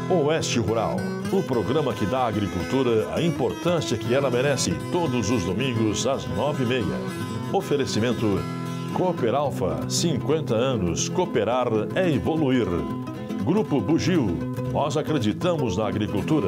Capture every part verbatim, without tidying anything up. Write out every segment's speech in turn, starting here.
Oeste Rural, o programa que dá à agricultura a importância que ela merece, todos os domingos às nove e meia. Oferecimento Cooper Alfa, cinquenta anos, cooperar é evoluir. Grupo Bugio, nós acreditamos na agricultura.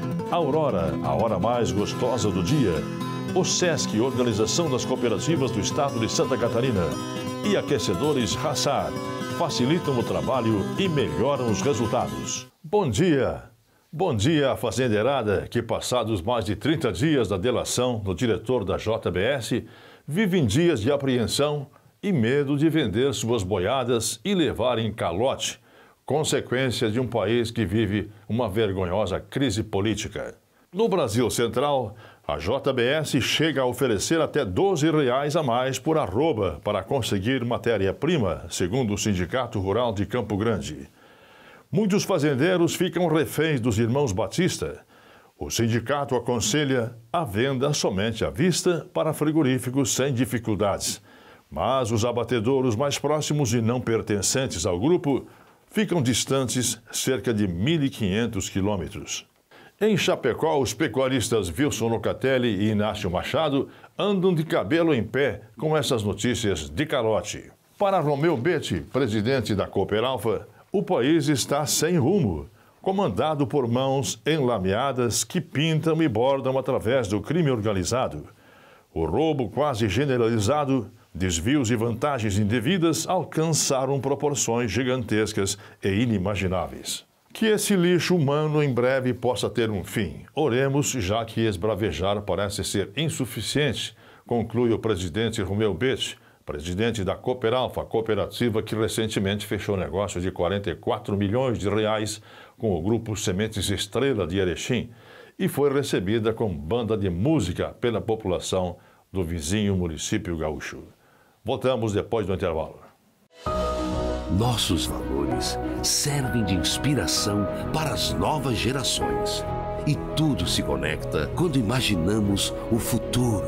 Aurora, a hora mais gostosa do dia. O Sesc, Organização das Cooperativas do Estado de Santa Catarina. E aquecedores Hassar, facilitam o trabalho e melhoram os resultados. Bom dia! Bom dia, fazendeirada, que passados mais de trinta dias da delação do diretor da J B S, vive em dias de apreensão e medo de vender suas boiadas e levar em calote, consequência de um país que vive uma vergonhosa crise política. No Brasil Central, a J B S chega a oferecer até doze reais a mais por arroba para conseguir matéria-prima, segundo o Sindicato Rural de Campo Grande. Muitos fazendeiros ficam reféns dos irmãos Batista. O sindicato aconselha a venda somente à vista para frigoríficos sem dificuldades. Mas os abatedouros mais próximos e não pertencentes ao grupo ficam distantes cerca de mil e quinhentos quilômetros. Em Chapecó, os pecuaristas Wilson Locatelli e Inácio Machado andam de cabelo em pé com essas notícias de calote. Para Romeu Betti, presidente da Cooper Alfa, o país está sem rumo, comandado por mãos enlameadas que pintam e bordam através do crime organizado. O roubo quase generalizado, desvios e vantagens indevidas alcançaram proporções gigantescas e inimagináveis. Que esse lixo humano em breve possa ter um fim. Oremos, já que esbravejar parece ser insuficiente, conclui o presidente Romeu Betti, presidente da Cooper Alfa, cooperativa que recentemente fechou negócio de quarenta e quatro milhões de reais com o grupo Sementes Estrela de Erechim e foi recebida com banda de música pela população do vizinho município gaúcho. Voltamos depois do intervalo. Nossos valores servem de inspiração para as novas gerações. E tudo se conecta quando imaginamos o futuro.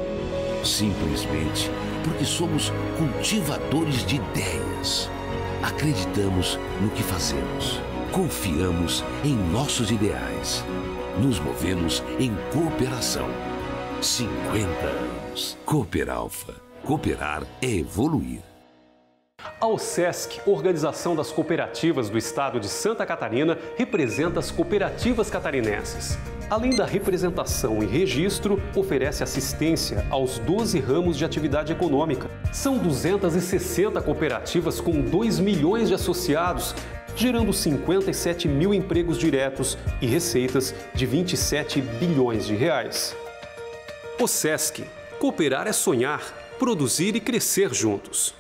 Simplesmente porque somos cultivadores de ideias. Acreditamos no que fazemos. Confiamos em nossos ideais. Nos movemos em cooperação. cinquenta anos. Cooper Alfa. Cooperar é evoluir. A OSESC, Organização das Cooperativas do Estado de Santa Catarina, representa as cooperativas catarinenses. Além da representação e registro, oferece assistência aos doze ramos de atividade econômica. São duzentas e sessenta cooperativas com dois milhões de associados, gerando cinquenta e sete mil empregos diretos e receitas de vinte e sete bilhões de reais. OSESC. Cooperar é sonhar, produzir e crescer juntos.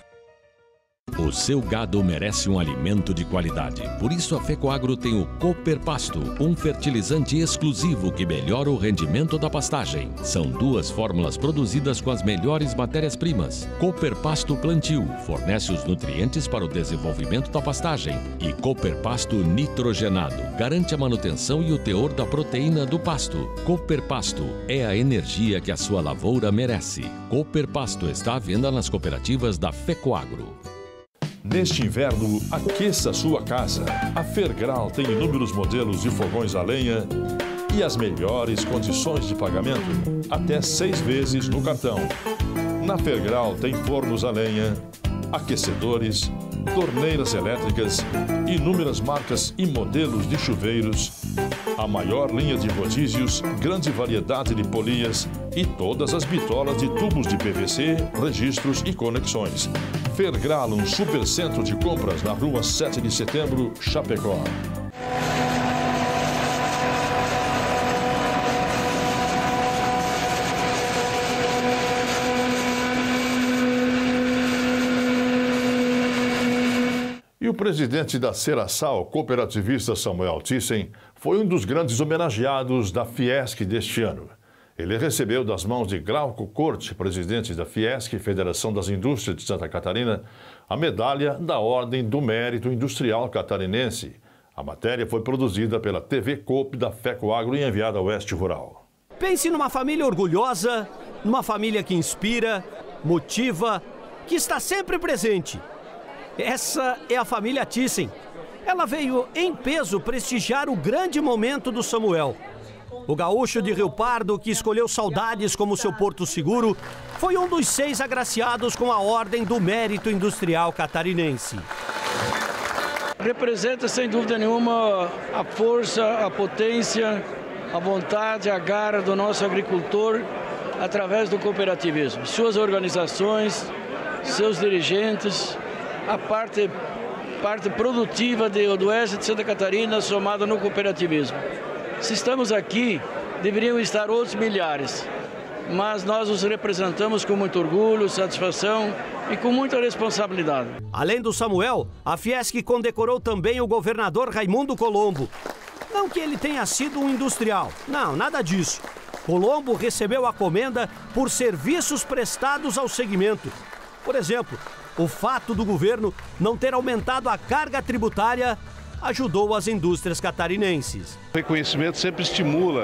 O seu gado merece um alimento de qualidade. Por isso, a Fecoagro tem o Cooper Pasto, um fertilizante exclusivo que melhora o rendimento da pastagem. São duas fórmulas produzidas com as melhores matérias-primas. Cooper Pasto Plantio fornece os nutrientes para o desenvolvimento da pastagem. E Cooper Pasto Nitrogenado garante a manutenção e o teor da proteína do pasto. Cooper Pasto é a energia que a sua lavoura merece. Cooper Pasto está à venda nas cooperativas da Fecoagro. Neste inverno, aqueça sua casa. A Fergral tem inúmeros modelos de fogões a lenha e as melhores condições de pagamento, até seis vezes no cartão. Na Fergral tem fornos a lenha, aquecedores, torneiras elétricas, inúmeras marcas e modelos de chuveiros, a maior linha de rodízios, grande variedade de polias e todas as bitolas de tubos de P V C, registros e conexões. Fergral, um supercentro de compras na rua sete de setembro, Chapecó. E o presidente da Seraçal, cooperativista Samuel Thyssen, foi um dos grandes homenageados da Fiesc deste ano. Ele recebeu das mãos de Glauco Corte, presidente da Fiesc, Federação das Indústrias de Santa Catarina, a medalha da Ordem do Mérito Industrial Catarinense. A matéria foi produzida pela T V Coop da Fecoagro e enviada ao Oeste Rural. Pense numa família orgulhosa, numa família que inspira, motiva, que está sempre presente. Essa é a família Thyssen. ela veio em peso prestigiar o grande momento do Samuel. O gaúcho de Rio Pardo, que escolheu Saudades como seu porto seguro, foi um dos seis agraciados com a Ordem do Mérito Industrial Catarinense. Representa, sem dúvida nenhuma, a força, a potência, a vontade, a garra do nosso agricultor através do cooperativismo. Suas organizações, seus dirigentes, a parte, parte produtiva de, do oeste de Santa Catarina somada no cooperativismo. Se estamos aqui, deveriam estar outros milhares, mas nós os representamos com muito orgulho, satisfação e com muita responsabilidade. Além do Samuel, a Fiesc condecorou também o governador Raimundo Colombo. Não que ele tenha sido um industrial, não, nada disso. Colombo recebeu a comenda por serviços prestados ao segmento. Por exemplo, o fato do governo não ter aumentado a carga tributária ajudou as indústrias catarinenses. O reconhecimento sempre estimula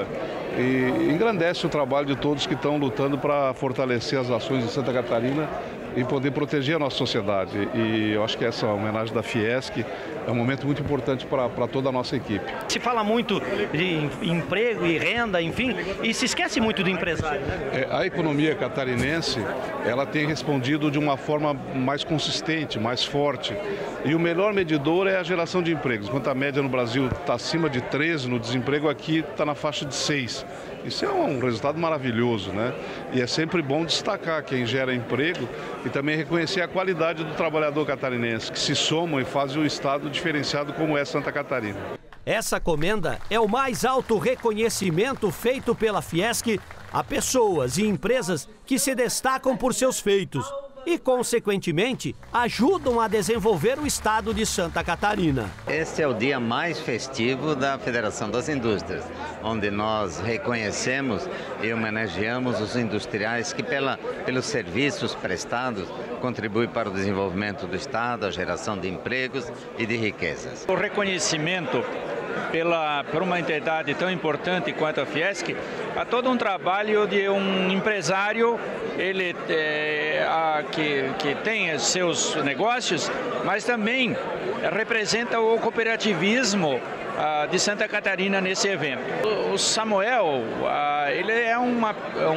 e engrandece o trabalho de todos que estão lutando para fortalecer as ações de Santa Catarina e poder proteger a nossa sociedade. E eu acho que essa homenagem da Fiesc é um momento muito importante para toda a nossa equipe. Se fala muito de emprego e renda, enfim, e se esquece muito do empresário. É, a economia catarinense, ela tem respondido de uma forma mais consistente, mais forte. E o melhor medidor é a geração de empregos. Enquanto a média no Brasil está acima de treze, no desemprego aqui está na faixa de seis. Isso é um resultado maravilhoso, né? E é sempre bom destacar quem gera emprego e também reconhecer a qualidade do trabalhador catarinense, que se somam e fazem o estado diferenciado como é Santa Catarina. Essa comenda é o mais alto reconhecimento feito pela Fiesc a pessoas e empresas que se destacam por seus feitos e, consequentemente, ajudam a desenvolver o estado de Santa Catarina. Este é o dia mais festivo da Federação das Indústrias, onde nós reconhecemos e homenageamos os industriais que, pela, pelos serviços prestados, contribuem para o desenvolvimento do estado, a geração de empregos e de riquezas. O reconhecimento pela, por uma entidade tão importante quanto a Fiesc, há todo um trabalho de um empresário, ele é, a, que, que tem seus negócios, mas também representa o cooperativismo a, de Santa Catarina nesse evento. O, o Samuel, a, ele é uma,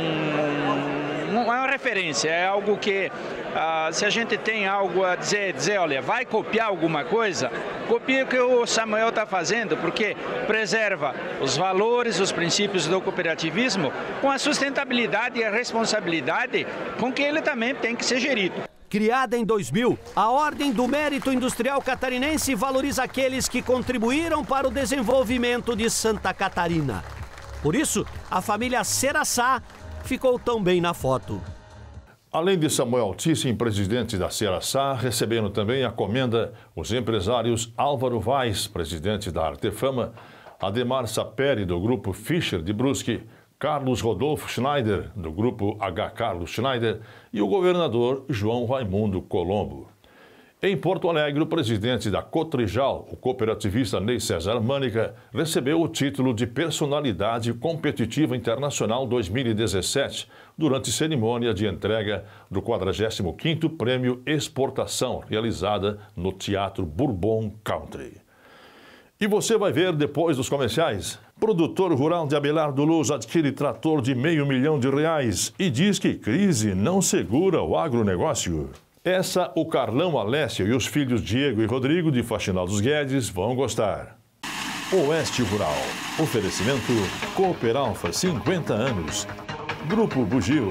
um, um, uma referência, é algo que, a, se a gente tem algo a dizer, dizer, olha, vai copiar alguma coisa, copia o que o Samuel está fazendo, porque preserva os valores, os princípios do cooperativismo com a sustentabilidade e a responsabilidade com que ele também tem que ser gerido. Criada em dois mil, a Ordem do Mérito Industrial Catarinense valoriza aqueles que contribuíram para o desenvolvimento de Santa Catarina. Por isso, a família Ceraçá ficou tão bem na foto. Além de Samuel Thyssen, presidente da Ceraçá, receberam também a comenda os empresários Álvaro Vaz, presidente da Artefama, Ademar Saperi, do grupo Fischer de Brusque, Carlos Rodolfo Schneider, do grupo H. Carlos Schneider, e o governador João Raimundo Colombo. Em Porto Alegre, o presidente da Cotrijal, o cooperativista Ney César Mânica, recebeu o título de Personalidade Competitiva Internacional dois mil e dezessete, durante cerimônia de entrega do quadragésimo quinto Prêmio Exportação, realizada no Teatro Bourbon Country. E você vai ver depois dos comerciais. Produtor rural de Abelardo Luz adquire trator de meio milhão de reais e diz que crise não segura o agronegócio. Essa o Carlão Alessio e os filhos Diego e Rodrigo de Faxinal dos Guedes vão gostar. Oeste Rural. Oferecimento Cooper Alfa, cinquenta anos. Grupo Bugio.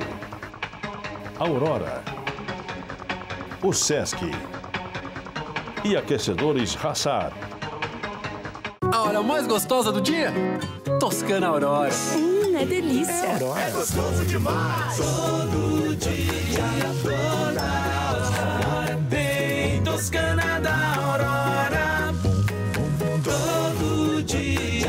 Aurora. O Sesc. E aquecedores Hassar. A hora mais gostosa do dia? Toscana Aurora. Hum, é delícia. É Aurora. É gostoso demais. Todo dia, toda hora. Tem Toscana da Aurora. Todo dia,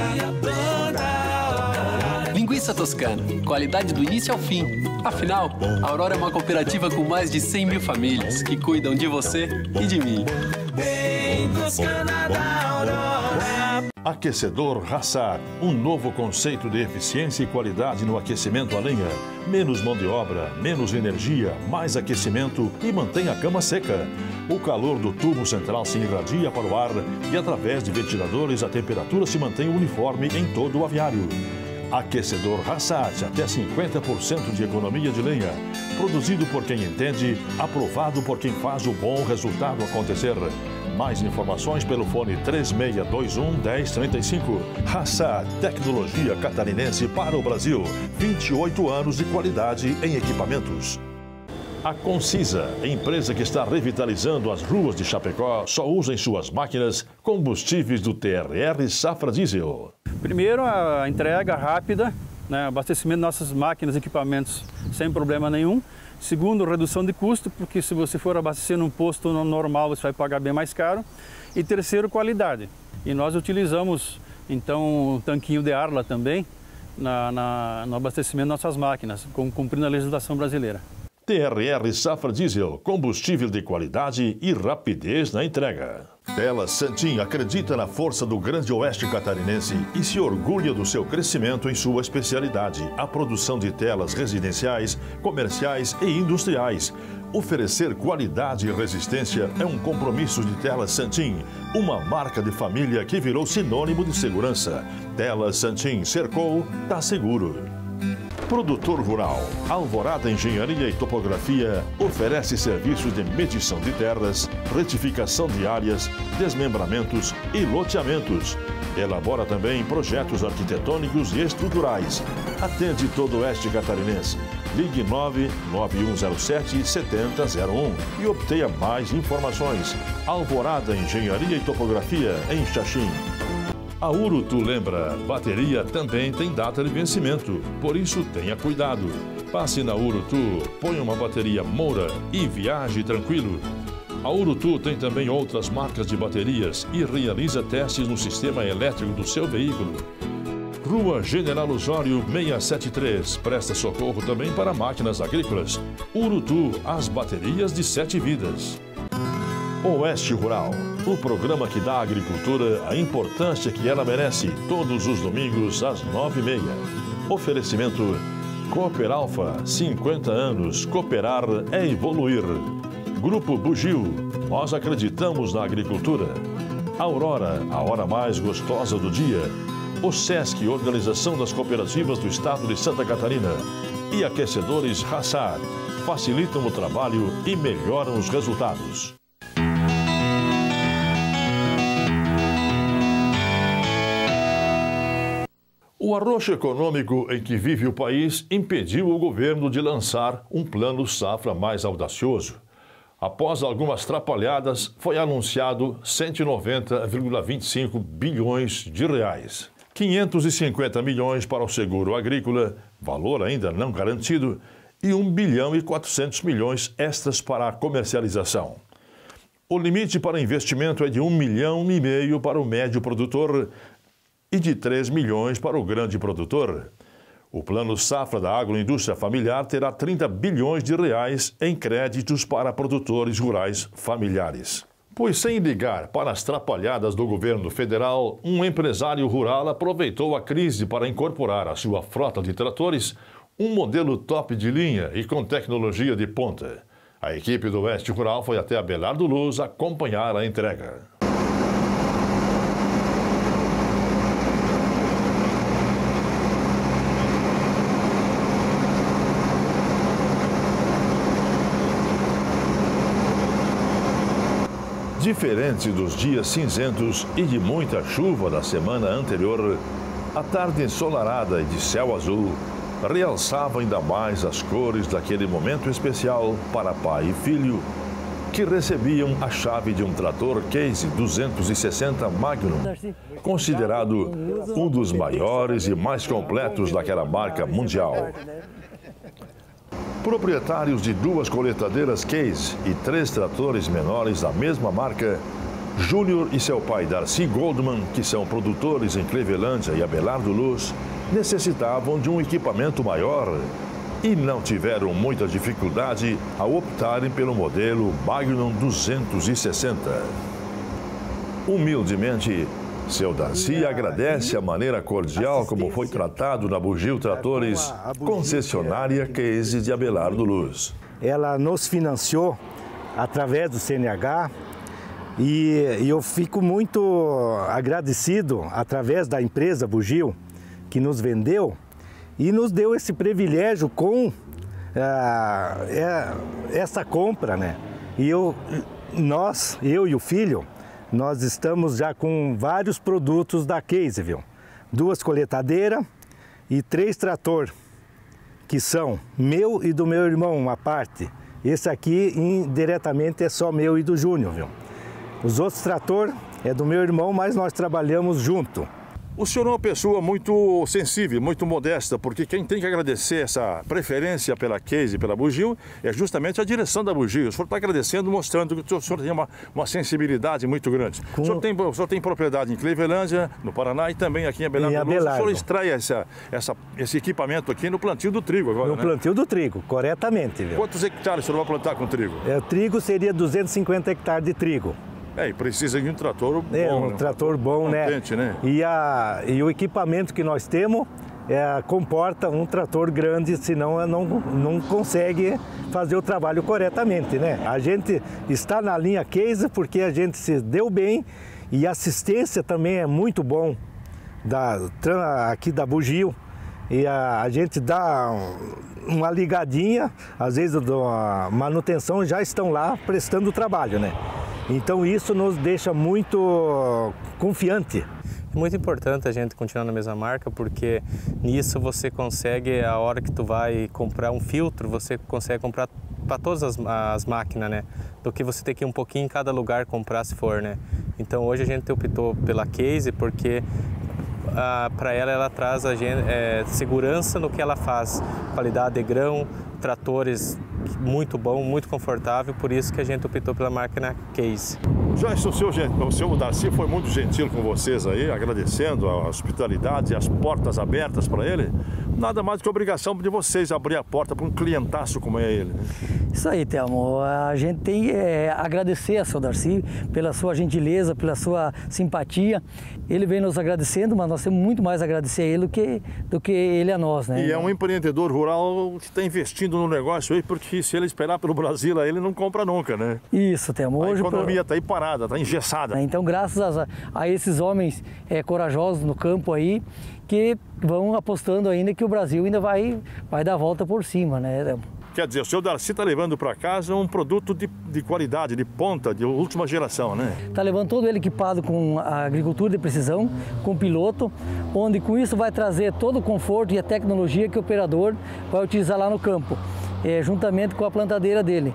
toda hora. Linguiça Toscana. Qualidade do início ao fim. Afinal, a Aurora é uma cooperativa com mais de cem mil famílias que cuidam de você e de mim. Tem Toscana da Aurora. Aquecedor Hassad, um novo conceito de eficiência e qualidade no aquecimento a lenha. Menos mão de obra, menos energia, mais aquecimento e mantém a cama seca. O calor do tubo central se irradia para o ar e através de ventiladores a temperatura se mantém uniforme em todo o aviário. Aquecedor Hassad, até cinquenta por cento de economia de lenha. Produzido por quem entende, aprovado por quem faz o bom resultado acontecer. Mais informações pelo fone três seis dois um, um zero três cinco. Hassad, tecnologia catarinense para o Brasil. vinte e oito anos de qualidade em equipamentos. A Concisa, empresa que está revitalizando as ruas de Chapecó, só usa em suas máquinas combustíveis do T R R Safra Diesel. Primeiro, a entrega rápida, né, abastecimento de nossas máquinas e equipamentos sem problema nenhum. Segundo, redução de custo, porque se você for abastecer num posto normal, você vai pagar bem mais caro. E terceiro, qualidade. E nós utilizamos, então, um tanquinho de ar lá também, na, na, no abastecimento de nossas máquinas, cumprindo a legislação brasileira. T R R Safra Diesel, combustível de qualidade e rapidez na entrega. Telas Santim acredita na força do Grande Oeste catarinense e se orgulha do seu crescimento em sua especialidade, a produção de telas residenciais, comerciais e industriais. Oferecer qualidade e resistência é um compromisso de Telas Santim, uma marca de família que virou sinônimo de segurança. Telas Santim cercou, tá seguro. Produtor Rural, Alvorada Engenharia e Topografia oferece serviços de medição de terras, retificação de áreas, desmembramentos e loteamentos. Elabora também projetos arquitetônicos e estruturais. Atende todo o Oeste catarinense. Ligue nove nove um zero sete, sete zero zero um e obtenha mais informações. Alvorada Engenharia e Topografia, em Xaxim. A Urutu lembra, bateria também tem data de vencimento, por isso tenha cuidado. Passe na Urutu, ponha uma bateria Moura e viaje tranquilo. A Urutu tem também outras marcas de baterias e realiza testes no sistema elétrico do seu veículo. Rua General Osório seiscentos e setenta e três, presta socorro também para máquinas agrícolas. Urutu, as baterias de sete vidas. Oeste Rural, o programa que dá à agricultura a importância que ela merece, todos os domingos às nove e meia. Oferecimento Cooper Alfa, cinquenta anos, cooperar é evoluir. Grupo Bugio, nós acreditamos na agricultura. Aurora, a hora mais gostosa do dia. O Sesc, Organização das Cooperativas do Estado de Santa Catarina. E aquecedores Hassad, facilitam o trabalho e melhoram os resultados. O arroxo econômico em que vive o país impediu o governo de lançar um plano safra mais audacioso. Após algumas trapalhadas, foi anunciado cento e noventa vírgula vinte e cinco bilhões de reais. quinhentos e cinquenta milhões para o seguro agrícola, valor ainda não garantido, e um bilhão e quatrocentos milhões extras para a comercialização. O limite para investimento é de um milhão e meio para o médio produtor e de três milhões para o grande produtor. O Plano Safra da Agroindústria Familiar terá trinta bilhões de reais em créditos para produtores rurais familiares. Pois sem ligar para as trapalhadas do governo federal, um empresário rural aproveitou a crise para incorporar à sua frota de tratores um modelo top de linha e com tecnologia de ponta. A equipe do Oeste Rural foi até Abelardo Luz acompanhar a entrega. Diferente dos dias cinzentos e de muita chuva da semana anterior, a tarde ensolarada e de céu azul realçava ainda mais as cores daquele momento especial para pai e filho, que recebiam a chave de um trator Case duzentos e sessenta Magnum, considerado um dos maiores e mais completos daquela marca mundial. Proprietários de duas coletadeiras Case e três tratores menores da mesma marca, Júnior e seu pai Darcy Goldman, que são produtores em Clevelândia e Abelardo Luz, necessitavam de um equipamento maior e não tiveram muita dificuldade ao optarem pelo modelo Magnum duzentos e sessenta. Humildemente, Seu Darcy agradece a maneira cordial como foi tratado na Bugio Tratores, concessionária Case de Abelardo Luz. Ela nos financiou através do C N H e eu fico muito agradecido através da empresa Bugio, que nos vendeu e nos deu esse privilégio com ah, essa compra, né? E eu, nós, eu e o filho, nós estamos já com vários produtos da Case, viu? Duas coletadeiras e três trator, que são meu e do meu irmão, uma parte. Esse aqui, indiretamente, é só meu e do Júnior, viu? Os outros trator é do meu irmão, mas nós trabalhamos junto. O senhor é uma pessoa muito sensível, muito modesta, porque quem tem que agradecer essa preferência pela Case, pela Bugio, é justamente a direção da Bugio. O senhor está agradecendo, mostrando que o senhor tem uma, uma sensibilidade muito grande. Com... O, senhor tem, o senhor tem propriedade em Clevelândia, no Paraná, e também aqui em Abelardo. Em Abelardo. O senhor extrai essa, essa, esse equipamento aqui no plantio do trigo agora, No né? plantio do trigo, corretamente. Viu? Quantos hectares o senhor vai plantar com trigo? É, o trigo seria duzentos e cinquenta hectares de trigo. É, e precisa de um trator bom, É, um né? trator bom, Contente, né? né? E, a, e o equipamento que nós temos é, comporta um trator grande, senão não, não consegue fazer o trabalho corretamente, né? A gente está na linha Case porque a gente se deu bem e a assistência também é muito bom da, aqui da Bugio. E a, a gente dá uma ligadinha, às vezes a manutenção já estão lá prestando o trabalho, né? Então isso nos deixa muito confiante. É muito importante a gente continuar na mesma marca, porque nisso você consegue, a hora que tu vai comprar um filtro, você consegue comprar para todas as, as máquinas, né? Do que você ter que ir um pouquinho em cada lugar comprar se for, né? Então hoje a gente optou pela Case porque ah, para ela ela traz a gente, é, segurança no que ela faz, qualidade de grão, tratores muito bom, muito confortável, por isso que a gente optou pela máquina Case. Joyce, o seu, o seu Darcy foi muito gentil com vocês aí, agradecendo a hospitalidade e as portas abertas para ele. Nada mais do que a obrigação de vocês abrir a porta para um clientaço como é ele. Isso aí, Telmo. A gente tem que é, agradecer a seu Darcy pela sua gentileza, pela sua simpatia. Ele vem nos agradecendo, mas nós temos muito mais a agradecer a ele do que, do que ele a nós, né? E é um empreendedor rural que está investindo no negócio aí, porque se ele esperar pelo Brasil, aí ele não compra nunca, né? Isso, Telmo. Hoje a economia está aí parada, está engessada. Então, graças a, a esses homens é, corajosos no campo aí, que vão apostando ainda que o Brasil ainda vai, vai dar a volta por cima, né, Telmo? Quer dizer, o seu Darcy está levando para casa um produto de, de qualidade, de ponta, de última geração, né? Está levando todo ele equipado com a agricultura de precisão, com piloto, onde com isso vai trazer todo o conforto e a tecnologia que o operador vai utilizar lá no campo, é, juntamente com a plantadeira dele.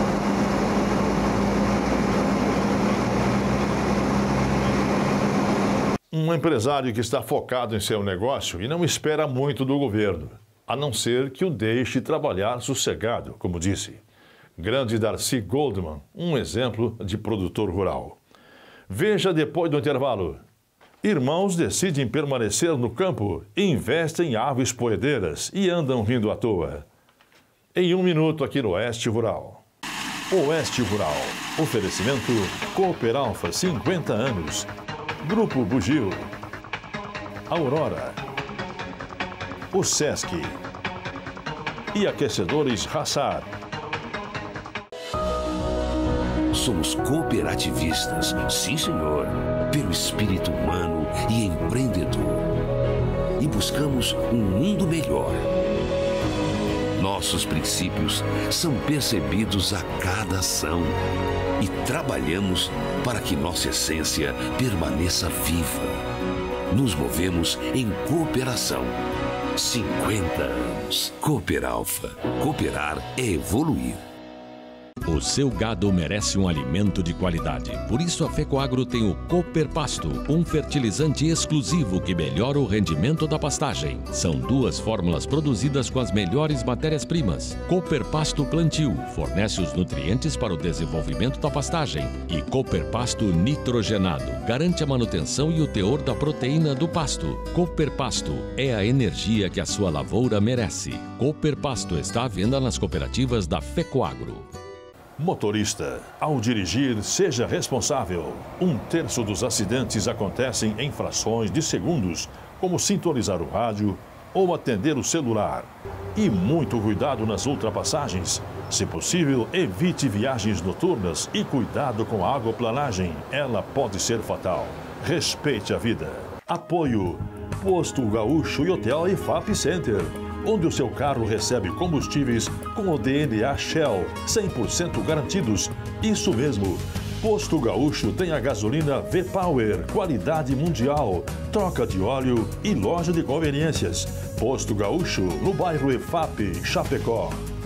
Um empresário que está focado em seu negócio e não espera muito do governo, a não ser que o deixe trabalhar sossegado, como disse. Grande Darcy Goldman, um exemplo de produtor rural. Veja depois do intervalo. Irmãos decidem permanecer no campo, investem em aves poedeiras e andam rindo à toa. Em um minuto aqui no Oeste Rural. Oeste Rural. Oferecimento Cooper Alfa, cinquenta anos. Grupo Bugio. Aurora. O Sesc e aquecedores Hassar. Somos cooperativistas, sim senhor, pelo espírito humano e empreendedor. E buscamos um mundo melhor. Nossos princípios são percebidos a cada ação e trabalhamos para que nossa essência permaneça viva. Nos movemos em cooperação. cinquenta anos. Cooper Alfa. Cooperar é evoluir. O seu gado merece um alimento de qualidade. Por isso, a Fecoagro tem o Cooper Pasto, um fertilizante exclusivo que melhora o rendimento da pastagem. São duas fórmulas produzidas com as melhores matérias-primas. Cooper Pasto Plantio fornece os nutrientes para o desenvolvimento da pastagem. E Cooper Pasto Nitrogenado garante a manutenção e o teor da proteína do pasto. Cooper Pasto é a energia que a sua lavoura merece. Cooper Pasto está à venda nas cooperativas da Fecoagro. Motorista, ao dirigir, seja responsável. Um terço dos acidentes acontecem em frações de segundos, como sintonizar o rádio ou atender o celular. E muito cuidado nas ultrapassagens. Se possível, evite viagens noturnas e cuidado com a aquaplanagem. Ela pode ser fatal. Respeite a vida. Apoio: Posto Gaúcho e Hotel I F A P Center, onde o seu carro recebe combustíveis com o D N A Shell, cem por cento garantidos. Isso mesmo. Posto Gaúcho tem a gasolina V-Power, qualidade mundial, troca de óleo e loja de conveniências. Posto Gaúcho, no bairro I F A P, Chapecó.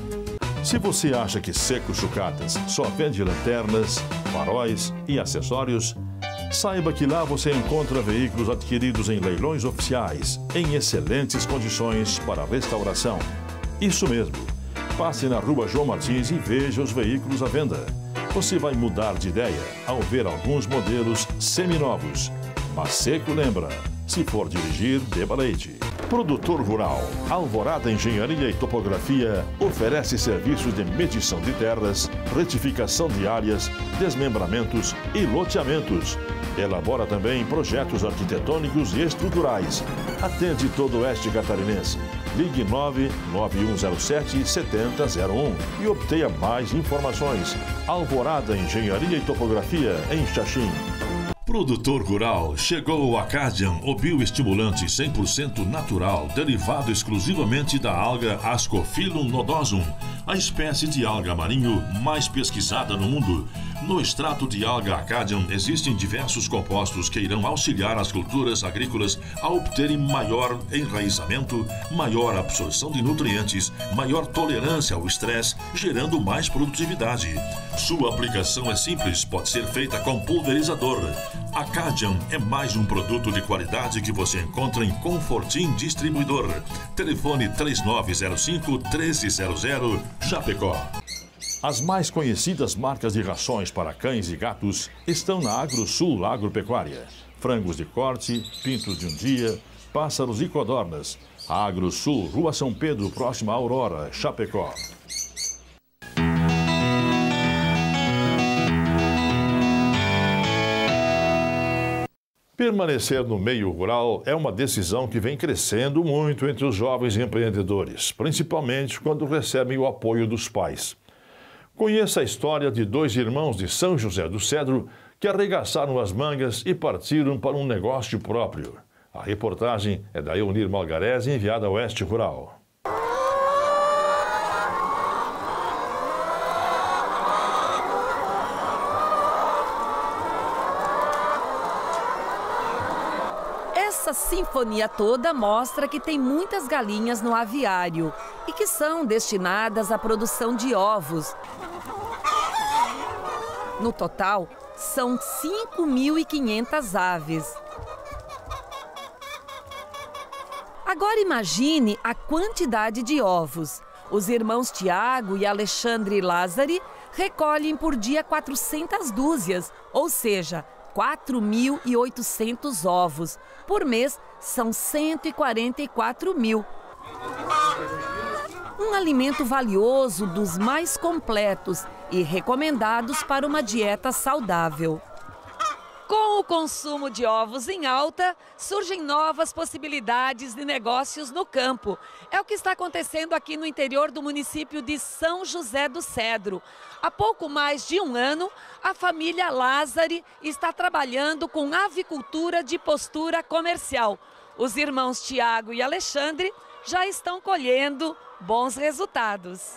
Se você acha que Seco Sucatas só vende lanternas, faróis e acessórios, saiba que lá você encontra veículos adquiridos em leilões oficiais, em excelentes condições para restauração. Isso mesmo. Passe na Rua João Martins e veja os veículos à venda. Você vai mudar de ideia ao ver alguns modelos seminovos. Mas Seco lembra, se for dirigir, beba leite. Produtor Rural, Alvorada Engenharia e Topografia oferece serviços de medição de terras, retificação de áreas, desmembramentos e loteamentos. Elabora também projetos arquitetônicos e estruturais. Atende todo o oeste catarinense. Ligue nove nove um zero sete sete zero zero um e obtenha mais informações. Alvorada Engenharia e Topografia, em Xaxim. Produtor Rural, chegou o Acadian, o bioestimulante cem por cento natural, derivado exclusivamente da alga Ascophyllum nodosum, a espécie de alga marinho mais pesquisada no mundo. No extrato de alga Acadian existem diversos compostos que irão auxiliar as culturas agrícolas a obterem maior enraizamento, maior absorção de nutrientes, maior tolerância ao estresse, gerando mais produtividade. Sua aplicação é simples, pode ser feita com pulverizador. Acadian é mais um produto de qualidade que você encontra em Confortim Distribuidor. Telefone três nove zero cinco, um três zero zero, Chapecó. As mais conhecidas marcas de rações para cães e gatos estão na AgroSul Agropecuária. Frangos de corte, pintos de um dia, pássaros e codornas. A AgroSul, Rua São Pedro, próxima à Aurora, Chapecó. Permanecer no meio rural é uma decisão que vem crescendo muito entre os jovens empreendedores, principalmente quando recebem o apoio dos pais. Conheça a história de dois irmãos de São José do Cedro que arregaçaram as mangas e partiram para um negócio próprio. A reportagem é da Eunir Malgarese, enviada ao Oeste Rural. Essa sinfonia toda mostra que tem muitas galinhas no aviário e que são destinadas à produção de ovos. No total, são cinco mil e quinhentas aves. Agora imagine a quantidade de ovos. Os irmãos Tiago e Alexandre Lázari recolhem por dia quatrocentas dúzias, ou seja, quatro mil e oitocentos ovos. Por mês, são cento e quarenta e quatro mil. Um alimento valioso, dos mais completos e recomendados para uma dieta saudável. Com o consumo de ovos em alta, surgem novas possibilidades de negócios no campo. É o que está acontecendo aqui no interior do município de São José do Cedro. Há pouco mais de um ano, a família Lázari está trabalhando com avicultura de postura comercial. Os irmãos Tiago e Alexandre já estão colhendo bons resultados.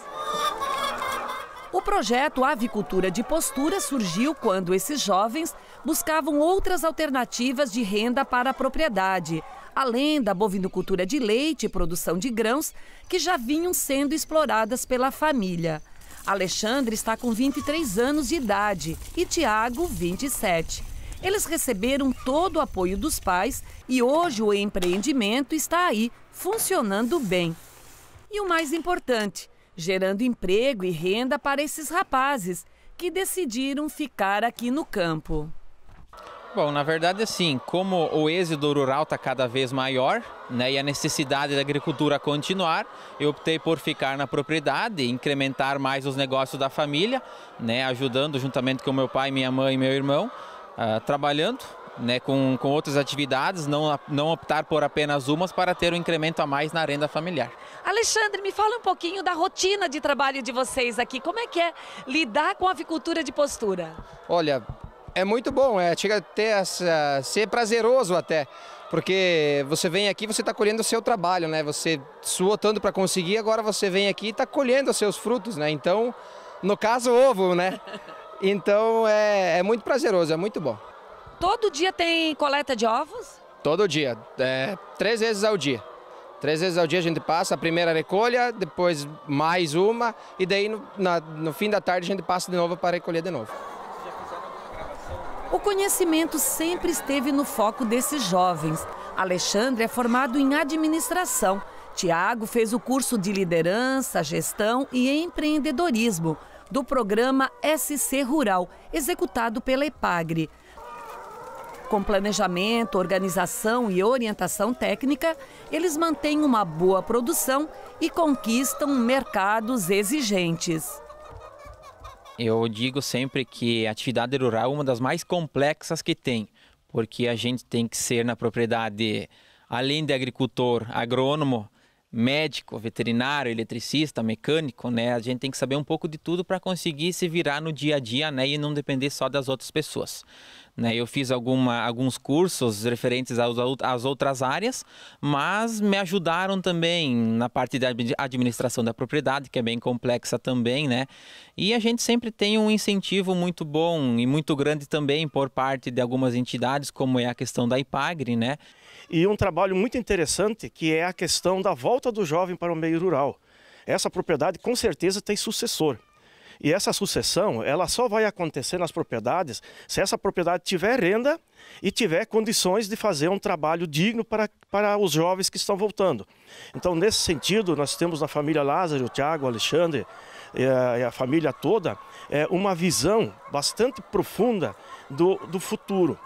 O projeto Avicultura de Postura surgiu quando esses jovens buscavam outras alternativas de renda para a propriedade, além da bovinocultura de leite e produção de grãos, que já vinham sendo exploradas pela família. Alexandre está com vinte e três anos de idade e Tiago, vinte e sete. Eles receberam todo o apoio dos pais e hoje o empreendimento está aí, funcionando bem. E o mais importante, gerando emprego e renda para esses rapazes que decidiram ficar aqui no campo. Bom, na verdade, assim, como o êxodo rural está cada vez maior, né, e a necessidade da agricultura continuar, eu optei por ficar na propriedade, incrementar mais os negócios da família, né, ajudando juntamente com meu pai, minha mãe e meu irmão, uh, trabalhando, né, com, com outras atividades, não, não optar por apenas umas para ter um incremento a mais na renda familiar. Alexandre, me fala um pouquinho da rotina de trabalho de vocês aqui. Como é que é lidar com a avicultura de postura? Olha, é muito bom, é, chega a ter essa, ser prazeroso até, porque você vem aqui, você está colhendo o seu trabalho, né? Você suou tanto para conseguir, agora você vem aqui e está colhendo os seus frutos, né? Então, no caso, ovo, né? Então, é, é muito prazeroso, é muito bom. Todo dia tem coleta de ovos? Todo dia, é, três vezes ao dia. Três vezes ao dia a gente passa a primeira recolha, depois mais uma, e daí no, na, no fim da tarde a gente passa de novo para recolher de novo. O conhecimento sempre esteve no foco desses jovens. Alexandre é formado em administração. Tiago fez o curso de liderança, gestão e empreendedorismo do programa S C Rural, executado pela Epagre. Com planejamento, organização e orientação técnica, eles mantêm uma boa produção e conquistam mercados exigentes. Eu digo sempre que a atividade rural é uma das mais complexas que tem, porque a gente tem que ser na propriedade, além de agricultor, agrônomo, médico, veterinário, eletricista, mecânico, né? A gente tem que saber um pouco de tudo para conseguir se virar no dia a dia, né? E não depender só das outras pessoas. Né? Eu fiz alguma, alguns cursos referentes aos, às outras áreas, mas me ajudaram também na parte da administração da propriedade, que é bem complexa também, né? E a gente sempre tem um incentivo muito bom e muito grande também por parte de algumas entidades, como é a questão da Epagre, né? E um trabalho muito interessante que é a questão da volta do jovem para o meio rural. Essa propriedade com certeza tem sucessor. E essa sucessão, ela só vai acontecer nas propriedades se essa propriedade tiver renda e tiver condições de fazer um trabalho digno para, para os jovens que estão voltando. Então, nesse sentido, nós temos na família Lázaro, o Tiago, o Alexandre e a, e a família toda, é, uma visão bastante profunda do, do futuro.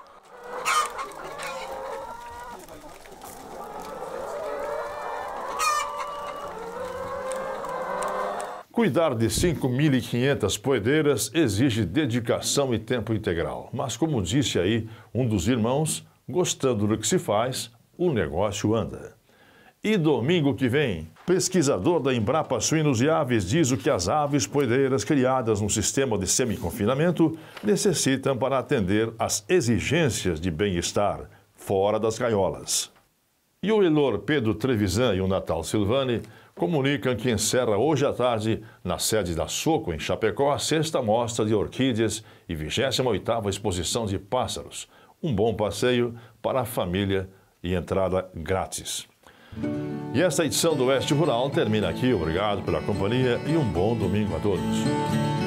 Cuidar de cinco mil e quinhentas poedeiras exige dedicação e tempo integral. Mas, como disse aí um dos irmãos, gostando do que se faz, o negócio anda. E domingo que vem, pesquisador da Embrapa Suínos e Aves diz o que as aves poedeiras criadas no sistema de semi-confinamento necessitam para atender às exigências de bem-estar fora das gaiolas. E o Elor Pedro Trevisan e o Natal Silvani comunicam que encerra hoje à tarde, na sede da Soco, em Chapecó, a sexta mostra de orquídeas e vigésima oitava exposição de pássaros. Um bom passeio para a família e entrada grátis. E esta edição do Oeste Rural termina aqui. Obrigado pela companhia e um bom domingo a todos.